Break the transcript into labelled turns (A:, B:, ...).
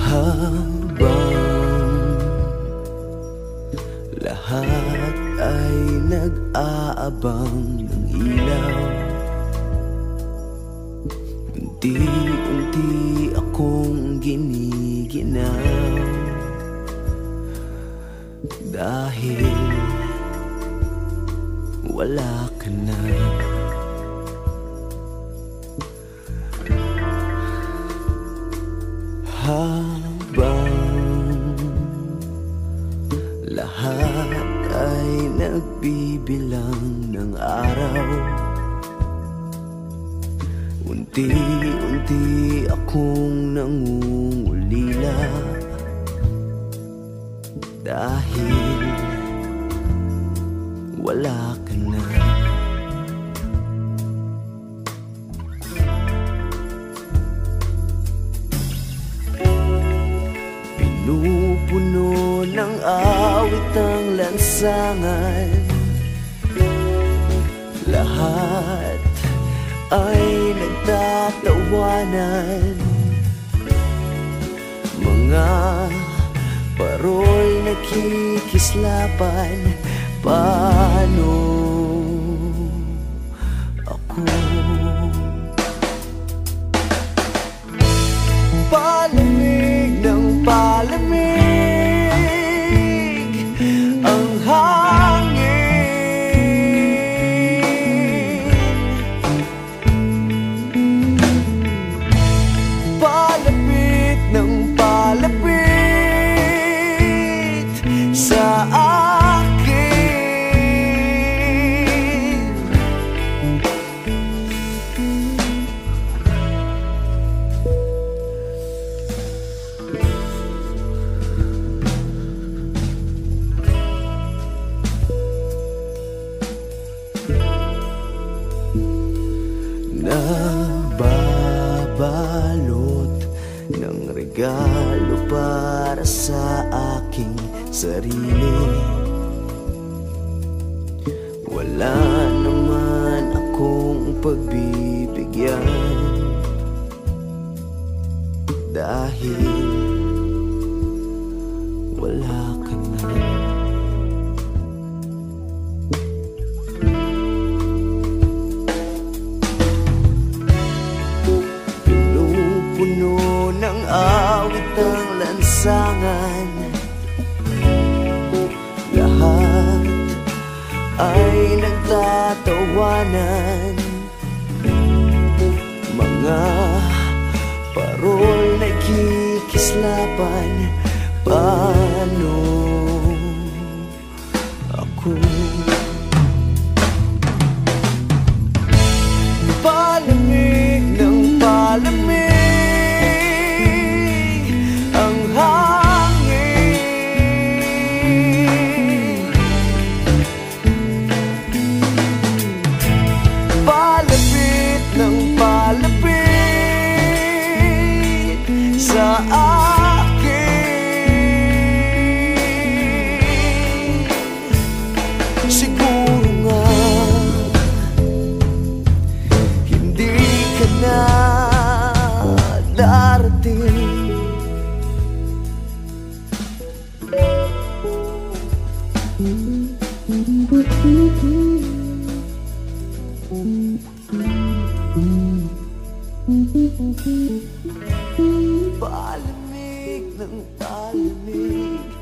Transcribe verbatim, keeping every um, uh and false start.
A: Habang lahat ay nag-aabang ng ilaw, unti-unti akong giniginaw, dahil wala ka na. Habang lahat ay nagbibilang ng araw, unti-unti akong nangungulila, dahil wala ka na. Pinupuno ng awit ang lansangan, lahat ay nagtatawanan, mga paroy nakikislapan. Paano ako? Palamig ng palamig ang hangin, palapit ng palapit sa akin. Nababalot ng regalo para sa aking sarili, wala naman akong pagbibigyan, dahil wala ka na. Puno ng awit ang lansangan, lahat ay nagtatawanan, mga parol na kikislapan. Paano ako? Palamig ng palamig sa akin. Siguro nga hindi ka na darating, palamig ng palamig